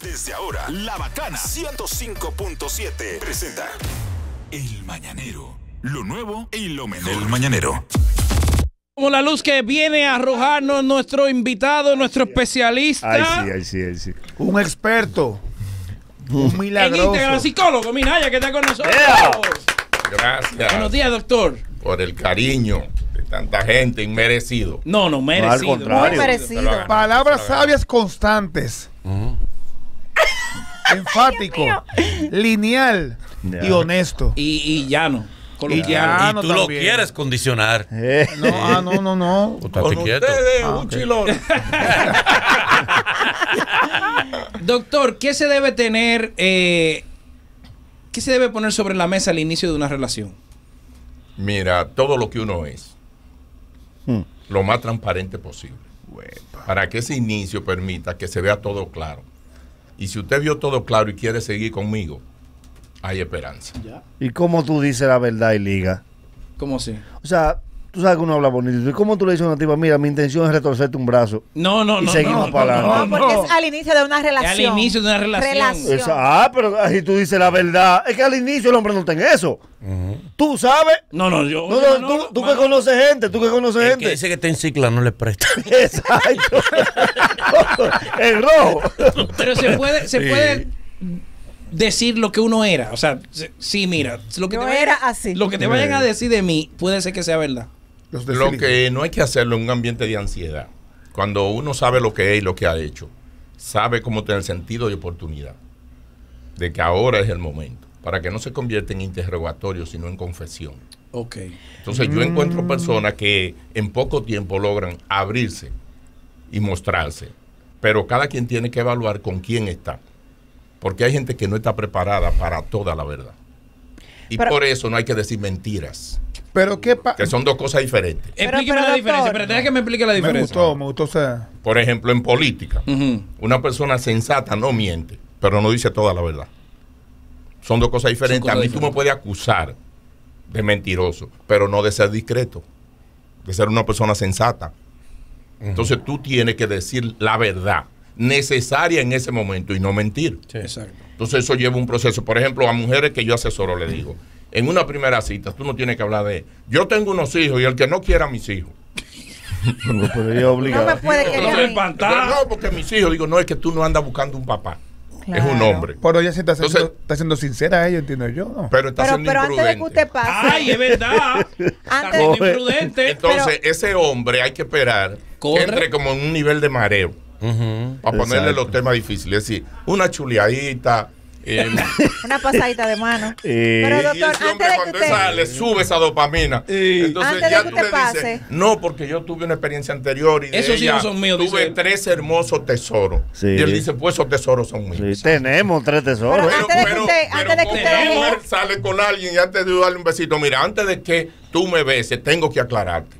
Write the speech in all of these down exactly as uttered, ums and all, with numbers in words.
Desde ahora, La Bacana ciento cinco punto siete presenta El Mañanero. Lo nuevo y lo mejor del Mañanero. Como la luz que viene a arrojarnos nuestro invitado, nuestro especialista. Ay, sí, ay, sí, ay, sí. Un experto. Un milagroso. En Instagram, psicólogo, Minaya, que está con nosotros. Yeah. Gracias. Buenos días, doctor. Por el cariño de tanta gente, inmerecido. No, no, merecido. No, al contrario. Muy merecido. Palabras sabias constantes. Uh-huh. Enfático, lineal Ya. y honesto. Y, y llano. Y Coloquial. ya Y no tú lo también. quieres condicionar. Eh. No, ah, no, no, no. Estate Con quieto. ustedes, Ah, un ok. chilón. Doctor, ¿qué se debe tener, eh, qué se debe poner sobre la mesa al inicio de una relación? Mira, todo lo que uno es, Hmm. lo más transparente posible. Para que ese inicio permita que se vea todo claro. Y si usted vio todo claro y quiere seguir conmigo, hay esperanza. ¿Y cómo tú dices la verdad y liga? ¿Cómo así? O sea, tú sabes que uno habla bonito. ¿Y cómo tú le dices a una tipa, mira, mi intención es retorcerte un brazo? No, no, Y no. seguimos no, para no, adelante. No, porque es al inicio de una Es relación. al inicio de una relación. Relación. Esa- ah, pero si tú dices la verdad, es que al inicio el hombre no está en eso. Tú sabes. No, no, yo. No, no, tú, tú que conoces gente, tú que conoces El gente. que dice que está en cicla no le presta. Exacto. El rojo. Pero se puede, se Sí. puede decir lo que uno era. O sea, se- sí, mira. Lo que Yo te vayan, era así. Lo que te vayan a decir de mí puede ser que sea verdad. Los de Lo Silicon. que no hay que hacerlo en un ambiente de ansiedad. Cuando uno sabe lo que es y lo que ha hecho, sabe cómo tener sentido de oportunidad. De que ahora es el momento. Para que no se convierta en interrogatorio, sino en confesión. Ok. Entonces yo encuentro personas que en poco tiempo logran abrirse y mostrarse. Pero cada quien tiene que evaluar con quién está. Porque hay gente que no está preparada para toda la verdad. Y Pero- por eso no hay que decir mentiras. Pero qué pasa. Que son dos cosas diferentes. Pero, Explíqueme pero, la doctor. diferencia. Pero deja que me explique la Me diferencia. gustó, me gustó. O sea, Por ejemplo, en política, Ujú. una persona sensata no miente, pero no dice toda la verdad. Son dos cosas diferentes. cosas A mí tú diferentes. me puedes acusar de mentiroso, pero no de ser discreto, de ser una persona sensata. Entonces tú tienes que decir la verdad necesaria en ese momento y no mentir. Exacto. Entonces eso lleva un proceso. Por ejemplo, a mujeres que yo asesoro le digo, en una primera cita tú no tienes que hablar de, yo tengo unos hijos y el que no quiera a mis hijos. No, pero ella No obligada. me puede No, querer no, a el mí. pantalla. No, porque mis hijos, digo, no, es que tú no andas buscando un papá. Es un Claro. hombre. pero ella sí está siendo, Entonces- está siendo sincera ella, entiendo yo. ¿no? Pero está Pero, siendo pero antes de que imprudente. usted pase. Ay, es verdad. Está Antes- siendo imprudente. Entonces, ese hombre hay que esperar Corre. que entre como en un nivel de mareo para ponerle Exacto. los temas difíciles. Es decir, una chuleadita. eh, Una pasadita de mano. Eh, Pero y doctor, ese hombre antes de que cuando usted... esa- le sube esa dopamina. Entonces Antes de ya que tú te le pase. dices, no, porque yo tuve una experiencia anterior y de Esos ella hijos son míos, dice tuve él. tres hermosos tesoros. Sí. Y él dice, pues esos tesoros son míos. Sí, tenemos tres tesoros. Pero antes de que usted- antes de que como usted- una mujer sale con alguien y antes de darle un besito, mira, antes de que tú me beses, tengo que aclararte.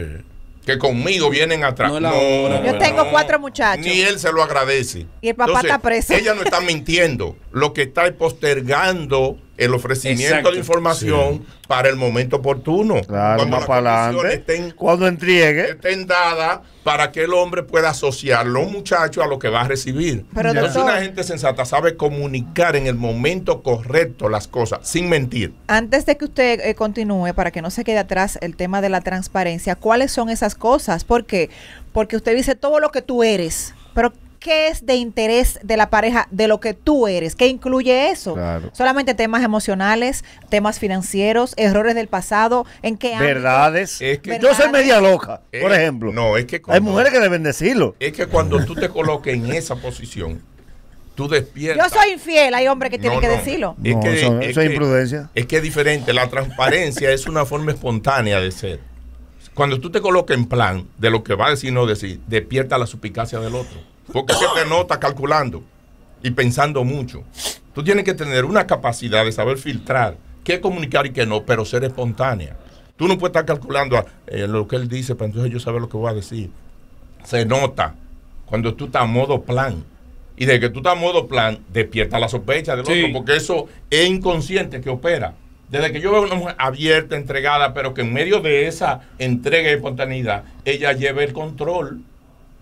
Que conmigo vienen atrás. No es la hora. Yo tengo cuatro muchachos. Ni él se lo agradece. Y el papá está preso. Ella no está mintiendo. Lo que está es postergando el ofrecimiento Exacto. de información para el momento oportuno. Claro, Cuando más las para condiciones adelante. estén, Cuando entregue. estén dadas para que el hombre pueda asociar los muchachos a lo que va a recibir. Pero, Entonces, doctor- una gente sensata sabe comunicar en el momento correcto las cosas, sin mentir. Antes de que usted eh, continúe, para que no se quede atrás el tema de la transparencia, ¿cuáles son esas cosas? ¿Por qué? Porque usted dice todo lo que tú eres, pero ¿qué es de interés de la pareja de lo que tú eres? ¿Qué incluye eso? Claro. Solamente temas emocionales, temas financieros, errores del pasado, ¿en qué ámbito? Verdades. Es que- Yo soy Verdades. media loca, por Eh, ejemplo. No, es que Hay cuando- mujeres que deben decirlo. Es que cuando tú te coloques en esa posición, tú despiertas. Yo soy infiel, hay hombres que tienen No, que no. decirlo. Es No, que- eso- es eso es que- imprudencia. Es que es diferente. La transparencia es una forma espontánea de ser. Cuando tú te colocas en plan de lo que va a decir y no decir, despierta la suspicacia del otro. Porque es que te nota calculando y pensando mucho. Tú tienes que tener una capacidad de saber filtrar qué comunicar y qué no, pero ser espontánea. Tú no puedes estar calculando eh, lo que él dice, pero entonces yo saber lo que voy a decir. Se nota cuando tú estás a modo plan. Y de que tú estás a modo plan, despierta la sospecha del Sí. otro, porque eso es inconsciente que opera. Desde que yo veo a una mujer abierta, entregada, pero que en medio de esa entrega y espontaneidad, ella lleva el control.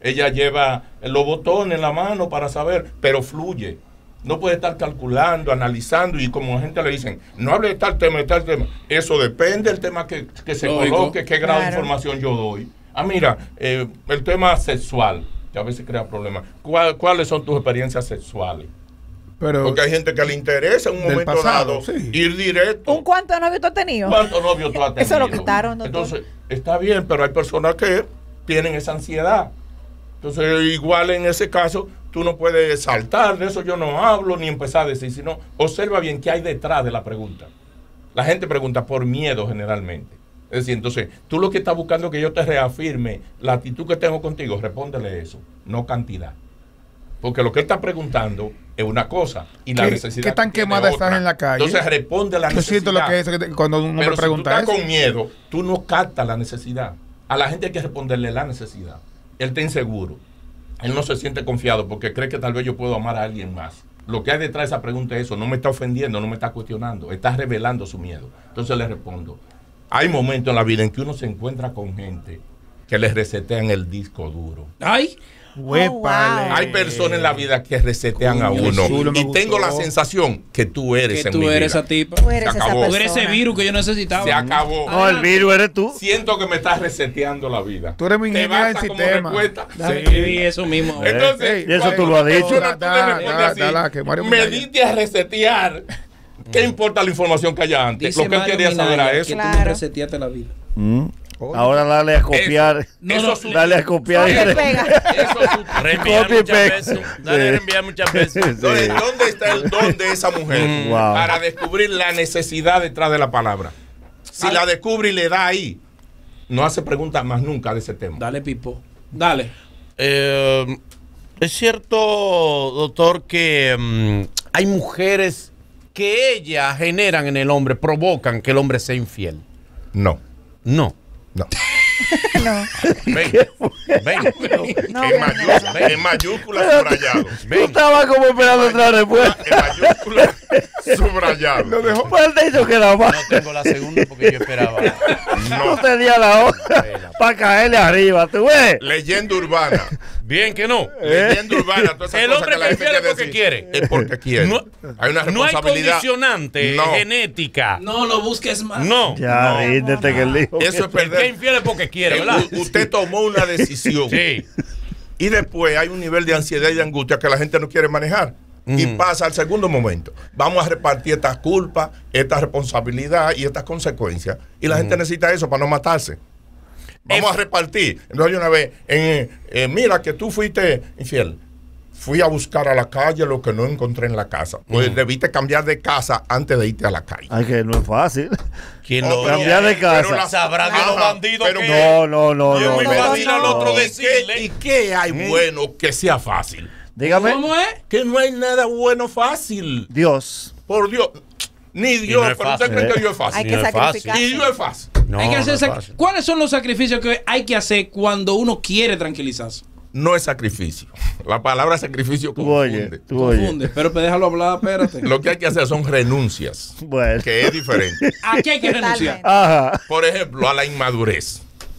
ella lleva los botones en la mano para saber, pero fluye. No puede estar calculando, analizando y como la gente le dicen, no hable de tal tema, de tal tema. Eso depende del tema que, que se Lógico. coloque, qué grado Claro. de información yo doy. Ah, mira, eh, el tema sexual, que a veces crea problemas. ¿Cuál- ¿Cuáles son tus experiencias sexuales? Pero Porque hay gente que le interesa en un Del momento pasado, dado sí. ir directo. ¿Un cuánto novio tú has tenido? ¿Cuántos novios tú has tenido? Eso lo quitaron, doctor. Entonces, está bien, pero hay personas que tienen esa ansiedad. Entonces, igual en ese caso, tú no puedes saltar, de eso yo no hablo, ni empezar a decir, sino observa bien qué hay detrás de la pregunta. La gente pregunta por miedo generalmente. Es decir, entonces, tú lo que estás buscando es que yo te reafirme la actitud que tengo contigo, respóndele eso, no cantidad. Porque lo que él está preguntando es una cosa y la ¿Qué- necesidad qué tan que tiene quemada otra. estás en la calle? Entonces, responde la yo necesidad. siento lo que es que cuando uno Pero me si pregunta tú estás eso. con miedo, tú no captas la necesidad. A la gente hay que responderle la necesidad. Él está inseguro. Él no se siente confiado porque cree que tal vez yo puedo amar a alguien más. Lo que hay detrás de esa pregunta es eso. No me está ofendiendo, no me está cuestionando. Está revelando su miedo. Entonces le respondo. Hay momentos en la vida en que uno se encuentra con gente que les resetean el disco duro. Ay, Huépale. wow. Hay personas en la vida que resetean a Coño, uno. chulo, me Y tengo la gustó. sensación que tú eres que en tú mi eres vida. esa tipa. Tú eres Se esa acabó. persona. Tú eres ese virus que yo necesitaba. Se acabó. No, el virus eres tú. Siento que me estás reseteando la vida. Tú eres mi Te ingeniero del basta como sistema. respuesta. Déjame Sí. escribir eso mismo. Eh. Entonces, Ey, y eso cuando tú lo has una dicho. persona, tú le Da, respondes da, así, da, que Mario me Minaya. diste a resetear. ¿Qué importa la información que haya antes? Dice Lo que él Mario quería saber Minaya era que eso. tú me Claro. reseteaste la vida. Mm. Oye. Ahora dale a copiar. No, Eso no, es un- Dale a copiar. Copia y pega. Eso es un- Reenviar Copy y muchas paste. veces. Dale, Sí. reenviar muchas veces. Entonces, ¿dónde está el don de esa mujer? Wow. Para descubrir la necesidad detrás de la palabra. Si la descubre y le da ahí, no hace preguntas más nunca de ese tema. Dale, Pipo. Dale. Eh, es cierto, doctor, que mm, hay mujeres que ellas generan en el hombre, provocan que el hombre sea infiel. No, No. no. No. Ven, ven. No, en, no, mayúscula, no. en mayúscula subrayado. Tú estabas como esperando otra respuesta. En mayúscula subrayado. Lo dejó. ¿Cuál te hizo que la más? No tengo la segunda porque yo esperaba. No tenía la otra para caerle arriba. ¿Tú ves? Leyenda urbana. Bien que no. Leyenda urbana. Todas esas El cosas hombre que la que gente infiel es quiere porque decir. quiere. Es porque quiere. No- hay una No hay responsabilidad. condicionante No. genética. No lo busques más. No. Ya, No. ríndete que él dijo. Eso es El que es perder. infiel es porque quiere, Eh, ¿verdad? u- Usted tomó una decisión. Sí. Y después hay un nivel de ansiedad y de angustia que la gente no quiere manejar. Y Ujú. pasa al segundo momento. Vamos a repartir estas culpas, esta responsabilidad y estas consecuencias. Y la gente necesita eso para no matarse. Vamos Ef- a repartir. Entonces, hay una vez, en, eh, mira que tú fuiste infiel. Fui a buscar a la calle lo que no encontré en la casa. Pues debiste cambiar de casa antes de irte a la calle. Ay, que no es fácil. ¿Quién Oh, lo pero- cambiar de casa. pero la- Sabrá de los Ajá, bandidos pero que- No, no, no, Y es no. muy no. fácil al otro ¿Y qué, decirle. y qué hay bueno que sea fácil? Dígame. ¿Cómo es? Que no hay nada bueno fácil. Dios. Por Dios. Ni Dios, no es pero usted fácil. cree que Dios es fácil. Hay Sí, que no es fácil. sacrificar. Y Dios es fácil. No, hay que hacer no es sac- fácil. ¿Cuáles son los sacrificios que hay que hacer cuando uno quiere tranquilizarse? No es sacrificio. La palabra sacrificio Tú oye, confunde. tú oye. Confunde. Pero pues déjalo hablar, espérate. Lo que hay que hacer son renuncias, Bueno. que es diferente. Aquí hay que renunciar. Totalmente. Ajá. Por ejemplo, a la inmadurez.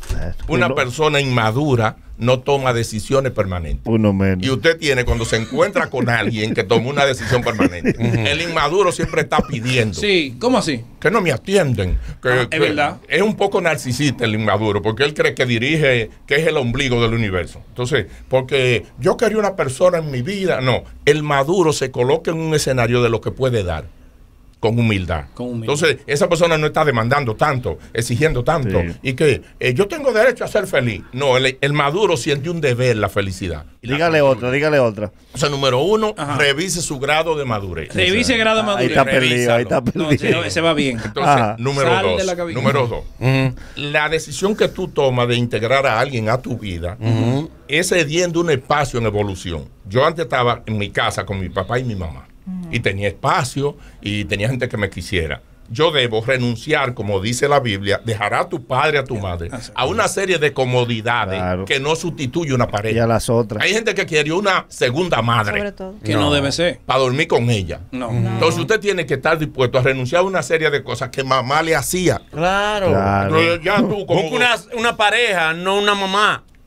Una Uno- persona inmadura no toma decisiones permanentes. Uno menos. Y usted tiene, cuando se encuentra con alguien que tomó una decisión permanente, el inmaduro siempre está pidiendo. Sí, ¿cómo así? Que no me atienden. Que, Ah, es que verdad. Es un poco narcisista el inmaduro, porque él cree que dirige, que es el ombligo del universo. Entonces, porque yo quería una persona en mi vida. No, el maduro se coloca en un escenario de lo que puede dar. Con humildad. Con humildad. Entonces, esa persona no está demandando tanto, exigiendo tanto. Sí. Y que eh, yo tengo derecho a ser feliz. No, el, el maduro siente un deber la felicidad. Y la Dígale construye. otra, dígale otra. O sea, número uno, Ajá. revise su grado de madurez. Revise el grado de Ahí madurez. está perdido, ahí está No, perdido. ese, ese va bien. Entonces, Ajá. número Sal de dos. la cabina. Número dos. Ujú. La decisión que tú tomas de integrar a alguien a tu vida es cediendo un espacio en evolución. Yo antes estaba en mi casa con mi papá y mi mamá. Y tenía espacio y tenía gente que me quisiera. Yo debo renunciar, como dice la Biblia, dejar a tu padre, a tu madre, a una serie de comodidades Claro. que no sustituye una Y a pareja. las otras. Hay gente que quiere una segunda madre Sobre todo. Que no, debe ser. para dormir con ella. No. Entonces usted tiene que estar dispuesto a renunciar a una serie de cosas que mamá le hacía. Claro. Claro. Entonces, ya tú como Busca una, una pareja, no una mamá.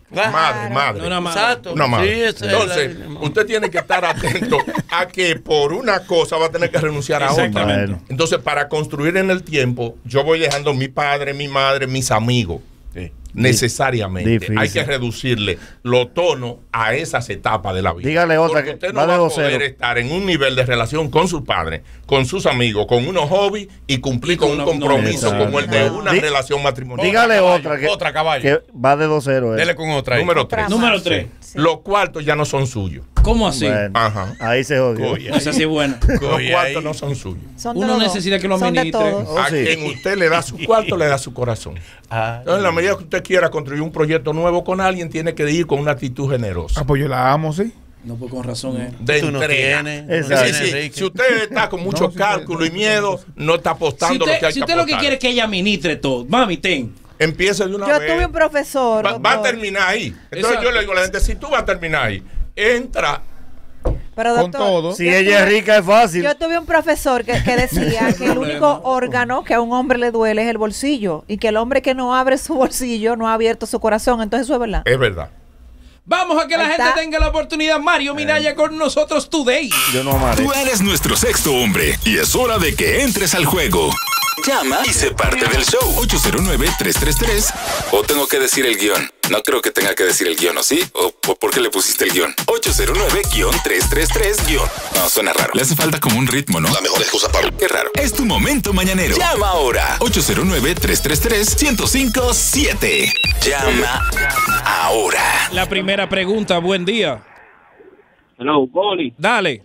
Madre, madre. No, una madre. Exacto. Una madre. Sí, esa es Entonces, la- usted tiene que estar atento a que por una cosa va a tener que renunciar a otra. Bueno. Entonces, para construir en el tiempo, yo voy dejando mi padre, mi madre, mis amigos. Sí. Necesariamente. Difícil. Hay que reducirle los tonos a esas etapas de la vida. Dígale otra Porque que usted no va de va a dos poder cero. estar en un nivel de relación con sus padres, con sus amigos, con unos hobbies y cumplir Y con con un una- compromiso no, como el de no. una Di- relación matrimonial. Dígale caballo, otra que, otra, caballo. que va de dos cero. eh. Dele con otra ahí. Número Otra tres. más. Número tres. Sí. Los cuartos ya no son suyos. ¿Cómo así? Bueno, Ajá. ahí se jodió. Coño. Esa sí es buena. Los Coge cuartos ahí. no son suyos. Son de Uno los dos. necesita que lo Son de administre. todos. Oh, A sí. quien usted le da su cuarto, le da su corazón. Ah, Entonces, en la medida que usted quiera construir un proyecto nuevo con alguien, tiene que ir con una actitud generosa. Ah, pues yo la amo, sí. No, pues con razón, eh. De tú no entrega. tienes. Exacto. Sí, tienes, sí. Enrique. Si usted está con mucho No, si cálculo usted- y miedo, no está Si apostando lo que usted, hay si que usted lo que apostar. quiere es que ella administre todo, mami, ten. Empiece de una Yo vez. tuve un profesor. Va, va a doctor. terminar ahí. Entonces Exacto. yo le digo a la gente, si tú vas a terminar ahí, entra. Pero, Con doctor, todo. Si yo ella es tuve- rica es fácil. Yo tuve un profesor que, que decía que el único órgano que a un hombre le duele es el bolsillo y que el hombre que no abre su bolsillo no ha abierto su corazón. Entonces eso es verdad. Es verdad. Vamos a que la Ahí gente está. tenga la oportunidad. Mario Minaya con nosotros today. Yo no amaré. Tú eres nuestro sexto hombre y es hora de que entres al juego. Llama y sé parte del show. ocho cero nueve, tres tres tres. O tengo que decir el guión. No creo que tenga que decir el guión, ¿o sí? ¿O o por qué le pusiste el guión? ocho cero nueve, tres tres tres. No, suena raro. Le hace falta como un ritmo, ¿no? La mejor excusa para... Qué raro. Es tu momento mañanero. Llama ahora. ocho cero nueve, tres tres tres, uno cero cinco siete. Llama ahora. La primera pregunta, buen día. Hello, Poli. Dale.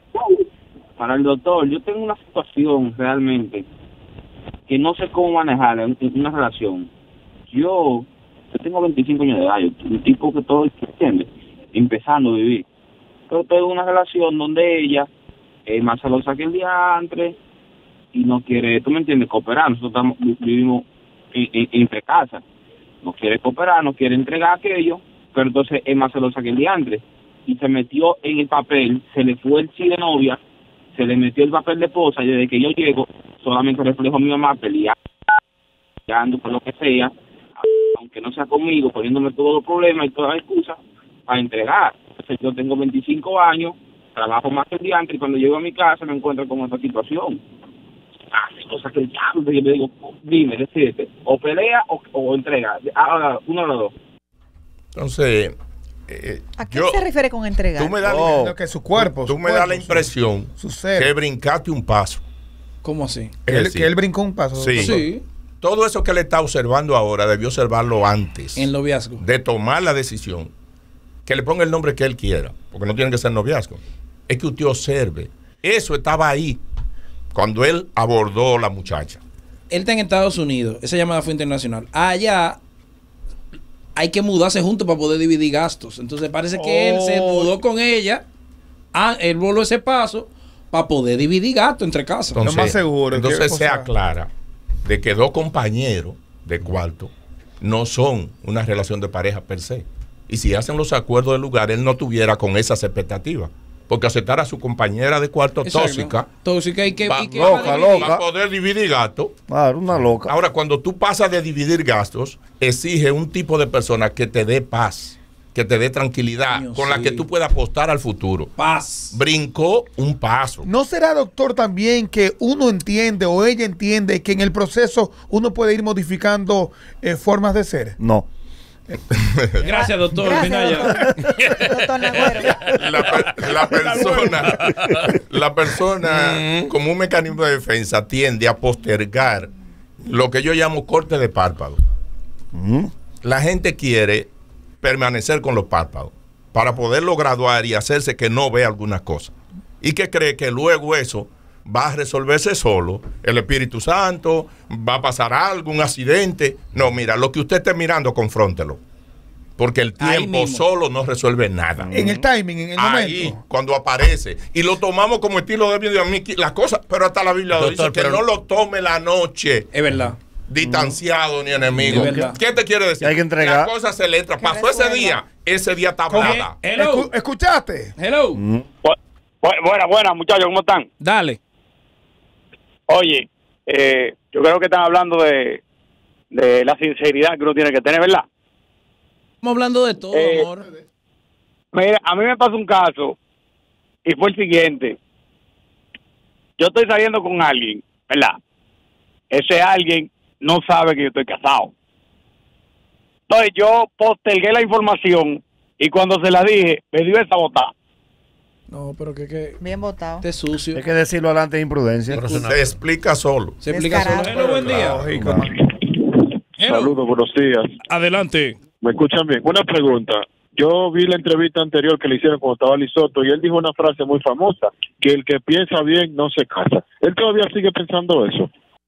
Para el doctor, yo tengo una situación realmente que no sé cómo manejarla en en una relación. Yo, yo tengo veinticinco años de edad, yo soy un tipo que todo, ¿entiendes? Empezando a vivir. Pero tengo una relación donde ella es más celosa que el diantre y no quiere, tú me entiendes, cooperar. Nosotros estamos, vi- vivimos en, en- entre casas. No quiere cooperar, no quiere entregar aquello, pero entonces es más celosa que el diantre. Y se metió en el papel, se le fue el sí de novia, se le metió el papel de esposa y desde que yo llego solamente reflejo a mi mamá peleando, peleando por lo que sea, aunque no sea conmigo, poniéndome todos los problemas y todas las excusas para entregar. Entonces yo tengo veinticinco años, trabajo más que el diantre y cuando llego a mi casa me encuentro con esta situación. Hace cosas que el diablo, yo le digo, dime, decídete, o pelea o, o entrega, ahora uno de los dos. Entonces, eh, ¿A qué yo, se refiere con entregar? tú me das, Oh. Lo que su cuerpo. tú su me das la cuerpo, su- impresión su ser. que brincaste un paso. ¿Cómo así? Que Es él, decir, que él brincó un paso. Sí. doctor. Sí, todo eso que él está observando ahora debió observarlo antes en noviazgo. de tomar la decisión. Que le ponga el nombre que él quiera, porque no tiene que ser noviazgo. Es que usted observe. Eso estaba ahí cuando él abordó a la muchacha. Él está en Estados Unidos. Esa llamada fue internacional. Allá hay que mudarse juntos para poder dividir gastos. Entonces parece que él se Oh. mudó con ella. Ah, él voló ese paso para poder dividir gastos entre casas. Lo más seguro, Entonces que, o se sea- aclara de que dos compañeros de cuarto no son una relación de pareja per se. Y si hacen los acuerdos del lugar, él no tuviera con esas expectativas. Porque aceptar a su compañera de cuarto Exacto. tóxica Tóxica y que, Va- y que loca, va a dividir. loca. va a poder dividir gastos. Claro, una loca. Ahora, cuando tú pasas de dividir gastos, exige un tipo de persona que te dé paz, que te dé tranquilidad, Coño, con la sí. que tú puedas apostar al futuro. Paz. Brincó un paso. ¿No será, doctor, también que uno entiende o ella entiende que en el proceso uno puede ir modificando eh, formas de ser? No. Gracias, doctor. Gracias, Minaya. doctor. Doctor Nagüero. La, per- la persona, la persona como un mecanismo de defensa tiende a postergar lo que yo llamo corte de párpado. La gente quiere permanecer con los párpados para poderlo graduar y hacerse que no vea algunas cosas. Y que cree que luego eso va a resolverse solo. El Espíritu Santo, va a pasar algo, un accidente. No, mira, lo que usted esté mirando, confróntelo. Porque el Ahí tiempo mismo. solo no resuelve nada. En el timing, en el Ahí, momento. cuando aparece. Y lo tomamos como estilo de video. Las cosas, pero hasta la Biblia lo Doctor, dice que pero- no lo tome la noche. Es verdad. Distanciado ni enemigo. Es verdad. ¿Qué te quiere decir? Hay que entregar. La cosa se le entra. Que Pasó ese resuelva. día. Ese día está ¿Cómo? hablada. Hello. Escu- ¿Escuchaste? Hello. Buenas, buenas, muchachos, ¿cómo están? Dale. Oye, eh, yo creo que están hablando de, de la sinceridad que uno tiene que tener, ¿verdad? Estamos hablando de todo, Eh, amor. Mira, a mí me pasó un caso y fue el siguiente. Yo estoy saliendo con alguien, ¿verdad? Ese alguien no sabe que yo estoy casado. Entonces yo postergué la información y cuando se la dije, me dio esa botada. No, pero que que Bien votado. este sucio. Hay que decirlo adelante de imprudencia. Se explica solo. Se explica solo. Descarado. Hello, buen día. Hello. Saludos, buenos días. Adelante. ¿Me escuchan bien? Una pregunta. Yo vi la entrevista anterior que le hicieron cuando estaba Lisoto y él dijo una frase muy famosa, que el que piensa bien no se casa. ¿Él todavía sigue pensando eso?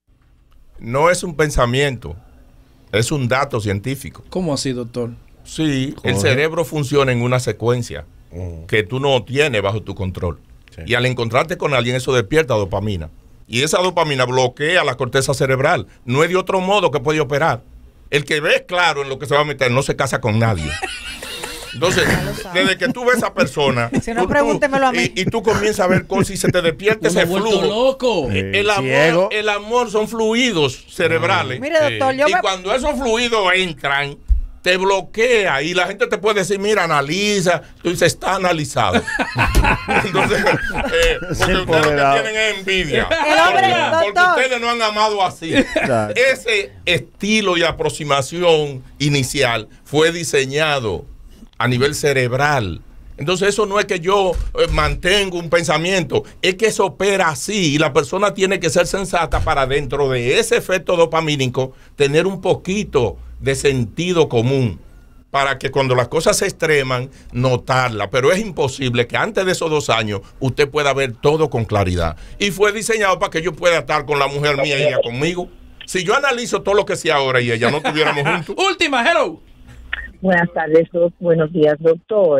No es un pensamiento, es un dato científico. ¿Cómo así, doctor? Sí, el cerebro funciona en una secuencia que tú no tienes bajo tu control. Sí. Y al encontrarte con alguien, eso despierta dopamina. Y esa dopamina bloquea la corteza cerebral. No es de otro modo que puede operar. El que ve claro en lo que se va a meter no se casa con nadie. Entonces, desde que tú ves a esa persona, Si no, tú- tú- pregúntemelo a mí. Y, y tú comienzas a ver cosas y se te despierta Me he ese vuelto flujo. loco. Eh, El ciego. amor, el amor son fluidos cerebrales. Mire, doctor, yo Y me... cuando esos fluidos entran, te bloquea y la gente te puede decir, mira, analiza. Tú dices, está analizado. Entonces, eh, porque ustedes lo empoderado. que tienen es envidia. El hombre, Porque doctor. ustedes no han amado así. Exacto. Ese estilo y aproximación inicial fue diseñado a nivel cerebral. Entonces eso no es que yo eh, mantengo un pensamiento, es que eso opera así y la persona tiene que ser sensata para dentro de ese efecto dopamínico tener un poquito de sentido común para que cuando las cosas se extreman notarla, pero es imposible que antes de esos dos años usted pueda ver todo con claridad y fue diseñado para que yo pueda estar con la mujer mía y ella conmigo. Si yo analizo todo lo que sea ahora y ella no estuviéramos juntos. Última, hello. Buenas tardes, doc- buenos días, doctor.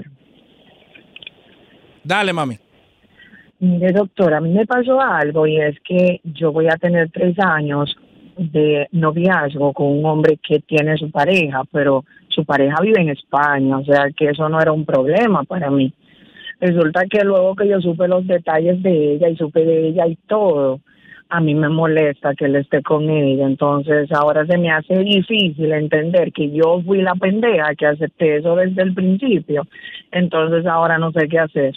Dale, mami. Mire, doctor, a mí me pasó algo y es que yo voy a tener tres años de noviazgo con un hombre que tiene su pareja, pero su pareja vive en España, o sea que eso no era un problema para mí. Resulta que luego que yo supe los detalles de ella y supe de ella y todo, a mí me molesta que él esté con ella, entonces ahora se me hace difícil entender que yo fui la pendeja que acepté eso desde el principio, entonces ahora no sé qué hacer.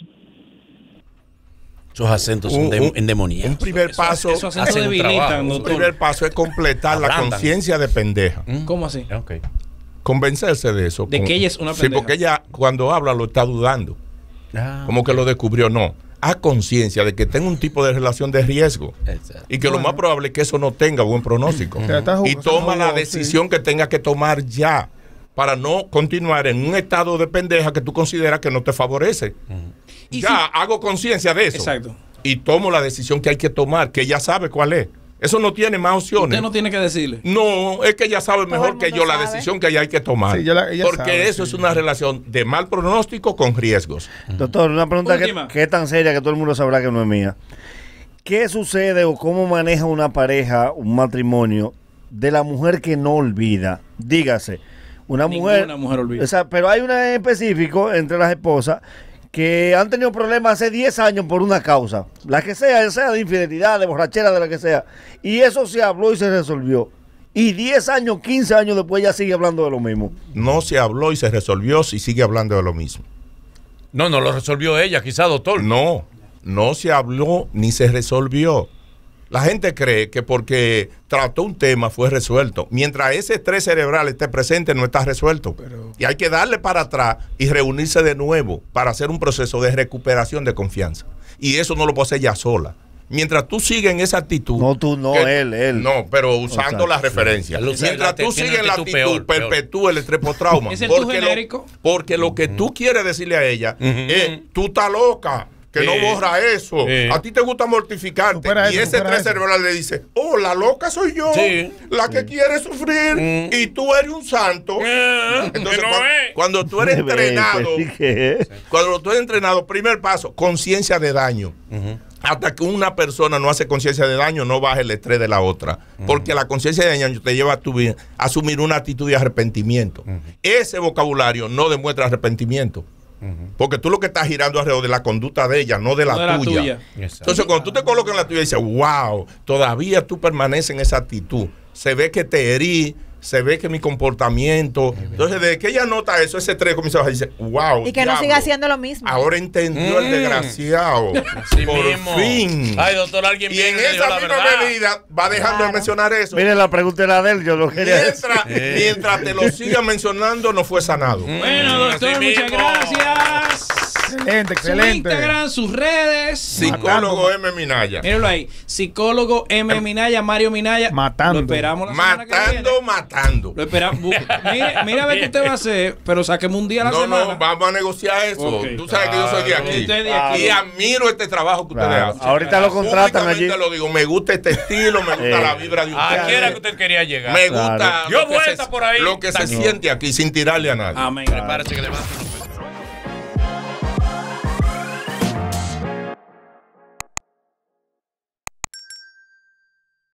Esos acentos son Un- de, un- endemoniados. Un primer Eso- paso, esos acentos hacen un debilitan, trabajo. un doctor. primer paso es completar la Ablandan. conciencia de pendeja. Mm. ¿Cómo así? Ok. Convencerse de eso. De que ella es una Sí, pendeja. porque ella cuando habla lo está dudando. Ah, Como que lo descubrió. No. Haz conciencia de que tenga un tipo de relación de riesgo. exacto. Y que lo más probable es que eso no tenga buen pronóstico. Se está jugando, Y toma se la jugó, decisión que tenga que tomar ya. Para no continuar en un estado de pendeja que tú consideras que no te favorece. Y Ya hago conciencia de eso. Exacto. Y tomo la decisión que hay que tomar, que ella sabe cuál es. Eso no tiene más opciones. Usted no tiene que decirle. No, es que ella sabe Todo mejor el que mundo yo la sabe. decisión que ella hay que tomar. Sí, ella la- ella porque sabe, eso sí. es una relación de mal pronóstico con riesgos. Doctor, una pregunta que, Última. que es tan seria que todo el mundo sabrá que no es mía. ¿Qué sucede o cómo maneja una pareja, un matrimonio, de la mujer que no olvida? Dígase, una Ninguna mujer... mujer olvida. O sea, pero hay una en específico entre las esposas que han tenido problemas hace diez años por una causa, la que sea, ya sea de infidelidad, de borrachera, de la que sea, y eso se habló y se resolvió. Y diez años, quince años después ya sigue hablando de lo mismo. No se habló y se resolvió si sigue hablando de lo mismo. No, no lo resolvió ella, quizá, doctor. No, no se habló ni se resolvió. La gente cree que porque trató un tema fue resuelto. Mientras ese estrés cerebral esté presente, no está resuelto. Y hay que darle para atrás y reunirse de nuevo para hacer un proceso de recuperación de confianza. Y eso no lo puede hacer ella sola. Mientras tú sigues en esa actitud. No, tú no, que- él, él. No, pero usando Exacto, la sí. referencia. Él usa- Mientras la- tú tiene sigues en la actitud actitud, peor, peor. perpetúa el estrepotrauma. ¿Es el tu porque, lo, genérico? porque lo que tú quieres decirle a ella es, tú estás loca. Que Sí. no borra eso. Sí. A ti te gusta mortificarte. Supera y eso, ese supera estrés eso. cerebral le dice, oh, la loca soy yo. Sí. La que quiere sufrir. Mm. Y tú eres un santo. Eh, Entonces, que no cua- es. cuando tú eres entrenado, ¿Qué? cuando tú eres entrenado, primer paso, conciencia de daño. Hasta que una persona no hace conciencia de daño, no baja el estrés de la otra. Porque la conciencia de daño te lleva a, tu vida, a asumir una actitud de arrepentimiento. Ese vocabulario no demuestra arrepentimiento. Porque tú lo que estás girando alrededor de la conducta de ella, no de la, No de la tuya. tuya. Exacto. Entonces, cuando tú te colocas en la tuya y dices, wow, todavía tú permaneces en esa actitud. Se ve que te herí, se ve que mi comportamiento. Entonces, desde que ella nota eso, ese tres comienza a bajar y dice, wow. Y que diablo, no siga haciendo lo mismo. Ahora entendió Mm. el desgraciado. Así Por mismo. fin. Ay, doctor, alguien Y viene en y le dio esa la misma verdad. medida va dejando de mencionar eso. Mire, la pregunta era de él, yo lo quería decir. Mientras, Eh. mientras te lo siga mencionando, no fue sanado. Bueno, doctor, así muchas mismo. gracias. Excelente, Su excelente. Instagram, sus redes. Psicólogo M. Minaya. Míralo ahí. Psicólogo M. Minaya, Mario Minaya. Matando. Lo esperamos la semana que viene. Matando, matando. Lo esperamos. Bu- Mira, mira a ver qué usted va a hacer, pero saquemos un día a la No, semana. no, vamos a negociar eso. Ok. Tú sabes que yo soy de aquí. Usted de aquí. Y admiro este trabajo que ustedes Claro. hacen. Ahorita lo contratan allí. Públicamente lo digo, me gusta este estilo, me gusta Eh. la vibra de ¿A quién era que ustedes. usted quería llegar? Me gusta Claro. Dio lo que vuelta se- por ahí. lo que se Tac. siente aquí sin tirarle a nadie. Amén. Prepárese que le va a hacer